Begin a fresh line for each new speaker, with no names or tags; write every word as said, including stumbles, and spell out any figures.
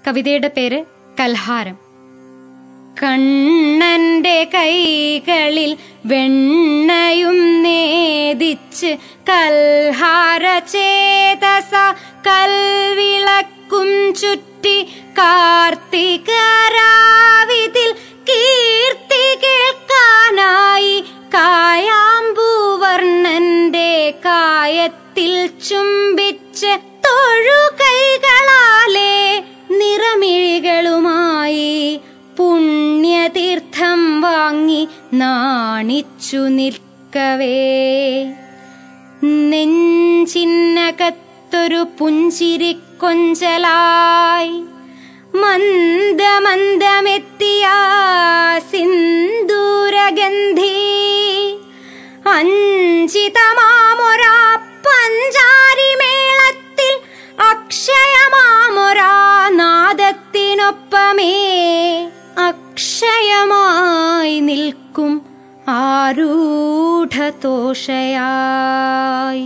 കവിതയുടെ പേര് കൽഹാരം. കണ്ണന്റെ കൈകളിൽ വെണ്ണയും നേദിച്ച് കൽഹാര ചേതസ കൽവിളക്കും ചുറ്റി കാർത്തികരാവിതിൽ കീർത്തി കേൾക്കാനായി കായാമ്പൂവർണ്ണന്റെ കായത്തിൽ ചുംബിച്ച് തൊഴു കൈകളാലെ നിറമിഴികളുമായി പുണ്യതീർത്ഥം വാങ്ങി നാണിച്ചു നിൽക്കവേ നെഞ്ചിനകത്തൊരു പുഞ്ചിരിക്കൊഞ്ചലായി മന്ദമന്ദമെത്തിയ സിന്ദൂരഗന്ധി അഞ്ചിതമാമൊരാ പഞ്ചാരിമേളത്തിൽ അക്ഷയമാമൊരാ നാദത്തിനൊപ്പമേ അക്ഷയമായി നിൽക്കും ആരൂഢതോഷയായി.